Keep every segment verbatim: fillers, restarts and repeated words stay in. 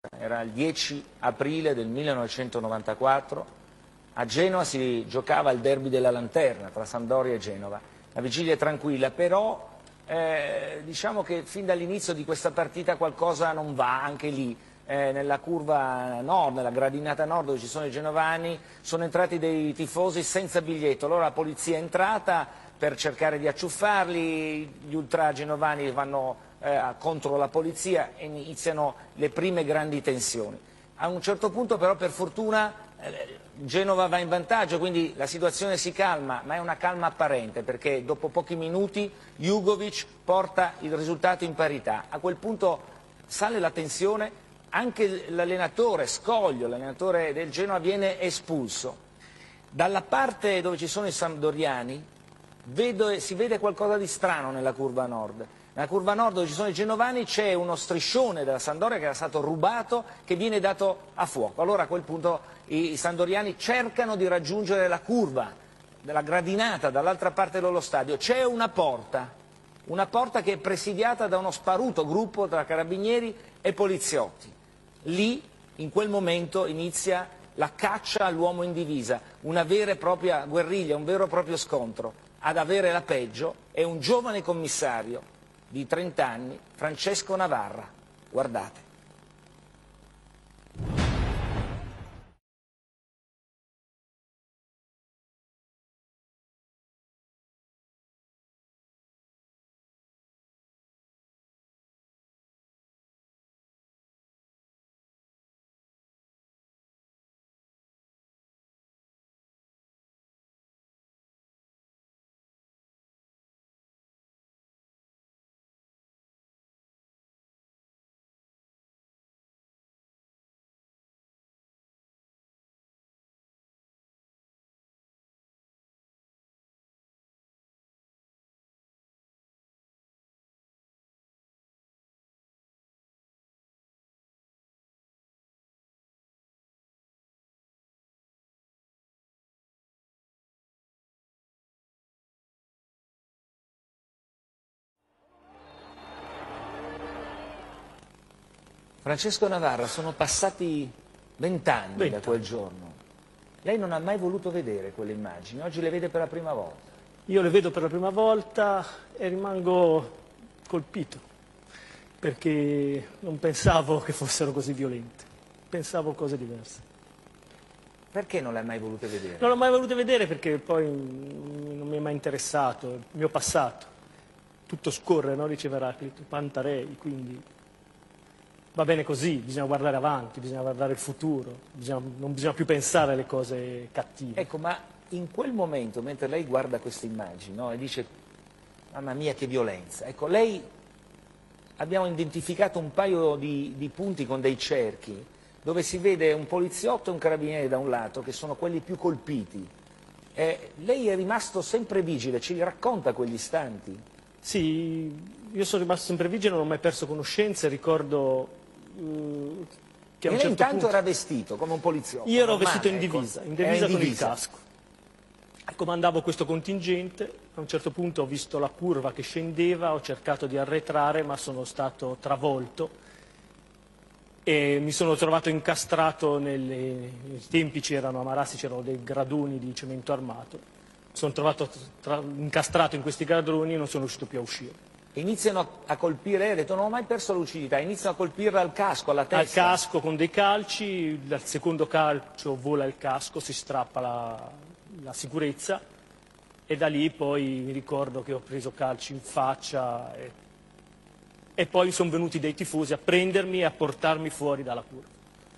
Era il dieci aprile del millenovecentonovantaquattro, a Genova si giocava il derby della Lanterna tra Sampdoria e Genova. La vigilia è tranquilla, però eh, diciamo che fin dall'inizio di questa partita qualcosa non va anche lì. Eh, nella curva nord, nella gradinata nord dove ci sono i genovani, sono entrati dei tifosi senza biglietto. Allora la polizia è entrata per cercare di acciuffarli, gli ultra genovani vanno eh, contro la polizia e iniziano le prime grandi tensioni. A un certo punto però per fortuna eh, Genova va in vantaggio, quindi la situazione si calma, ma è una calma apparente perché dopo pochi minuti Jugovic porta il risultato in parità. A quel punto sale la tensione, anche l'allenatore Scoglio, l'allenatore del Genoa, viene espulso. Dalla parte dove ci sono i sampdoriani vedo, si vede qualcosa di strano nella curva nord. Nella curva nord dove ci sono i genovani c'è uno striscione della Sampdoria che era stato rubato, che viene dato a fuoco. Allora a quel punto i, i sampdoriani cercano di raggiungere la curva della gradinata dall'altra parte dello stadio. C'è una porta, una porta che è presidiata da uno sparuto gruppo tra carabinieri e poliziotti. Lì, in quel momento, inizia la caccia all'uomo in divisa, una vera e propria guerriglia, un vero e proprio scontro. Ad avere la peggio è un giovane commissario di trenta anni, Francesco Navarra. Guardate. Francesco Navarra, sono passati vent'anni da quel giorno. Lei non ha mai voluto vedere quelle immagini, oggi le vede per la prima volta. Io le vedo per la prima volta e rimango colpito, perché non pensavo che fossero così violente, pensavo cose diverse. Perché non le ha mai volute vedere? Non le ho mai volute vedere perché poi non mi è mai interessato, il mio passato. Tutto scorre, no? Dice Eraclito, Pantarei, quindi va bene così, bisogna guardare avanti, bisogna guardare il futuro, bisogna, non bisogna più pensare alle cose cattive. Ecco, ma in quel momento, mentre lei guarda queste immagini, no, e dice, mamma mia che violenza, ecco, lei, abbiamo identificato un paio di, di punti con dei cerchi, dove si vede un poliziotto e un carabiniere da un lato, che sono quelli più colpiti. Eh, lei è rimasto sempre vigile, ci racconta quegli istanti? Sì, io sono rimasto sempre vigile, non ho mai perso conoscenza, ricordo uh, che a un e lei certo intanto punto... era vestito come un poliziotto? Io ero normale, vestito in ecco. divisa, in divisa in con divisa. il casco. Comandavo questo contingente, a un certo punto ho visto la curva che scendeva, ho cercato di arretrare ma sono stato travolto e mi sono trovato incastrato nelle, nei tempi c'erano a Marassi, c'erano dei gradoni di cemento armato, mi sono trovato tra, incastrato in questi gradoni e non sono riuscito più a uscire. Iniziano a colpire, lei ha detto non ho mai perso la lucidità, iniziano a colpirla al casco, alla testa. Al casco con dei calci, dal secondo calcio vola il casco, si strappa la, la sicurezza e da lì poi mi ricordo che ho preso calci in faccia e, e poi sono venuti dei tifosi a prendermi e a portarmi fuori dalla curva.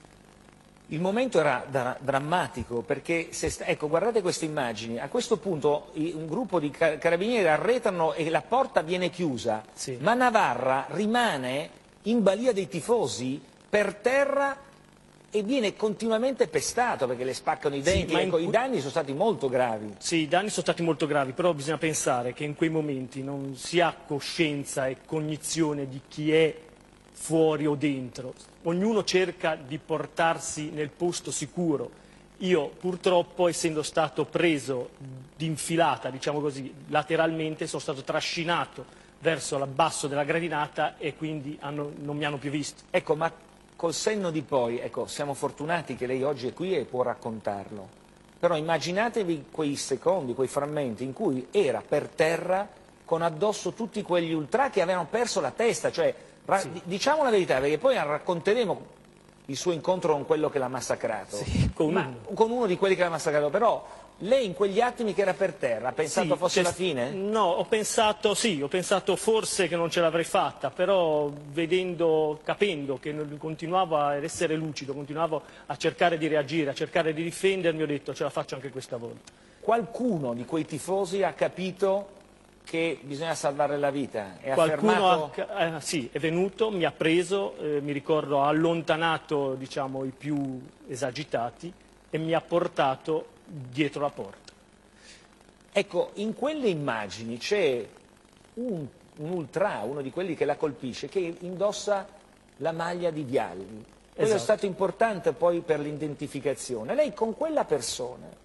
Il momento era dra drammatico perché, se ecco, guardate queste immagini, a questo punto un gruppo di car carabinieri arretrano e la porta viene chiusa, sì. Ma Navarra rimane in balia dei tifosi per terra e viene continuamente pestato perché le spaccano i denti, sì, ecco, i danni sono stati molto gravi. Sì, i danni sono stati molto gravi, però bisogna pensare che in quei momenti non si ha coscienza e cognizione di chi è fuori o dentro, ognuno cerca di portarsi nel posto sicuro. Io purtroppo, essendo stato preso d'infilata, diciamo così, lateralmente, sono stato trascinato verso il basso della gradinata e quindi hanno, non mi hanno più visto. Ecco, ma col senno di poi, ecco, siamo fortunati che lei oggi è qui e può raccontarlo, però immaginatevi quei secondi, quei frammenti in cui era per terra con addosso tutti quegli ultra che avevano perso la testa, cioè, sì. Diciamo la verità, perché poi racconteremo il suo incontro con quello che l'ha massacrato, sì, con, ma, uno. con uno di quelli che l'ha massacrato, però lei in quegli attimi che era per terra ha pensato sì, fosse la fine? No, ho pensato, sì, ho pensato forse che non ce l'avrei fatta, però vedendo, capendo che continuavo ad essere lucido, continuavo a cercare di reagire, a cercare di difendermi, ho detto ce la faccio anche questa volta. Qualcuno di quei tifosi ha capito che bisogna salvare la vita? È Qualcuno affermato... ha, eh, sì, è venuto, mi ha preso, eh, mi ricordo ha allontanato diciamo, i più esagitati e mi ha portato dietro la porta. Ecco, in quelle immagini c'è un, un ultra, uno di quelli che la colpisce, che indossa la maglia di Vialli. Quello esatto. È stato importante poi per l'identificazione. Lei con quella persona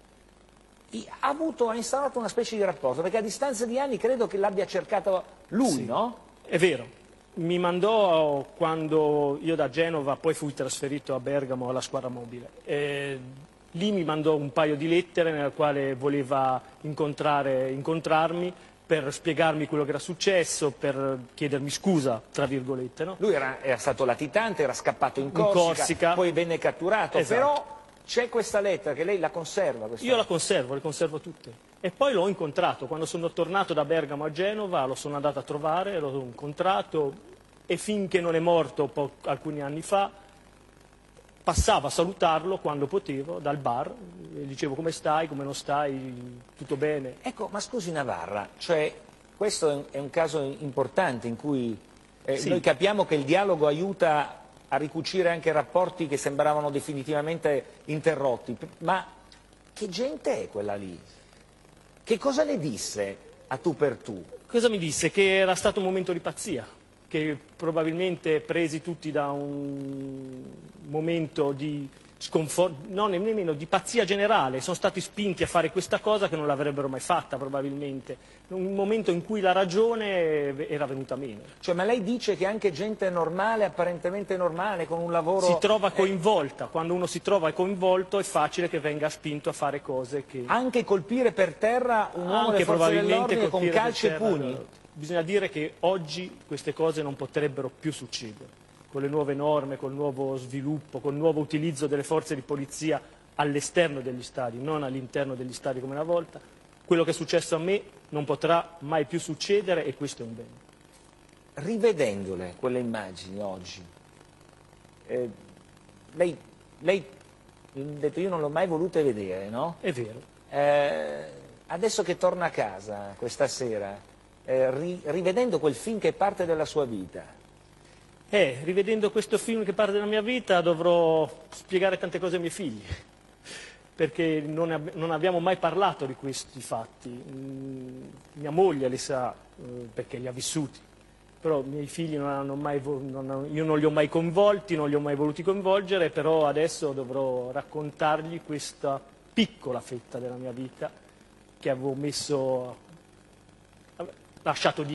ha, avuto, ha instaurato una specie di rapporto, perché a distanza di anni credo che l'abbia cercato lui, sì, no? È vero. Mi mandò quando io da Genova poi fui trasferito a Bergamo alla squadra mobile. E lì mi mandò un paio di lettere nella quale voleva incontrare, incontrarmi per spiegarmi quello che era successo, per chiedermi scusa, tra virgolette. No? Lui era, era stato latitante, era scappato in Corsica, in Corsica. Poi venne catturato, esatto. Però c'è questa lettera che lei la conserva? Questa io la conservo, le conservo tutte. E poi l'ho incontrato, quando sono tornato da Bergamo a Genova, lo sono andato a trovare, l'ho incontrato e finché non è morto alcuni anni fa, passavo a salutarlo quando potevo dal bar, e dicevo come stai, come non stai, tutto bene. Ecco, ma scusi Navarra, cioè questo è un caso importante in cui eh, sì. Noi capiamo che il dialogo aiuta a ricucire anche rapporti che sembravano definitivamente interrotti, ma che gente è quella lì? Che cosa le disse a tu per tu? Cosa mi disse? Che era stato un momento di pazzia, che probabilmente presi tutti da un momento di sconforto, non nemmeno di pazzia generale, sono stati spinti a fare questa cosa che non l'avrebbero mai fatta probabilmente, un momento in cui la ragione era venuta meno. Cioè, ma lei dice che anche gente normale, apparentemente normale, con un lavoro... Si trova coinvolta, quando uno si trova coinvolto è facile che venga spinto a fare cose che... Anche colpire per terra un uomo delle forze dell'ordine con calci e pugni? Bisogna dire che oggi queste cose non potrebbero più succedere. Con le nuove norme, col nuovo sviluppo, col nuovo utilizzo delle forze di polizia all'esterno degli stadi, non all'interno degli stadi come una volta, quello che è successo a me non potrà mai più succedere e questo è un bene. Rivedendole quelle immagini oggi, eh, lei, lei ha detto io non l'ho mai volute vedere, no? È vero. Eh, adesso che torna a casa questa sera, eh, ri, rivedendo quel film che è parte della sua vita, Eh, rivedendo questo film che parte della mia vita dovrò spiegare tante cose ai miei figli, perché non, ab non abbiamo mai parlato di questi fatti. Mm, mia moglie li sa, eh, perché li ha vissuti, però i miei figli non hanno mai, non hanno, io non li ho mai coinvolti, non li ho mai voluti coinvolgere, però adesso dovrò raccontargli questa piccola fetta della mia vita che avevo messo, lasciato dietro.